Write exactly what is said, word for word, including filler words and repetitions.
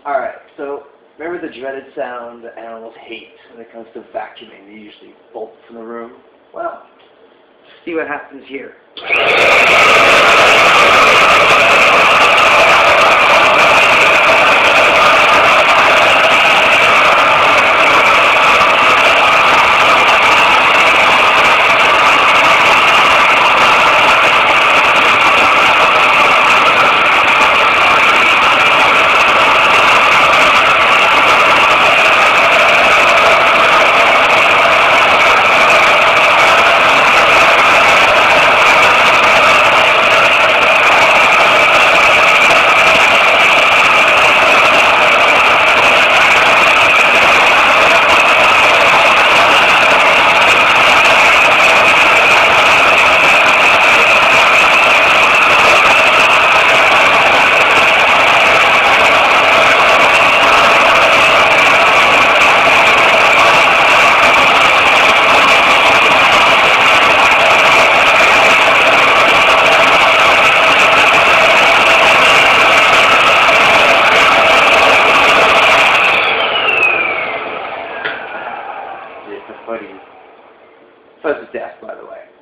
Alright, so remember the dreaded sound that animals hate when it comes to vacuuming? They usually bolt from the room. Well, see what happens here. Fuzz is deaf, by the way.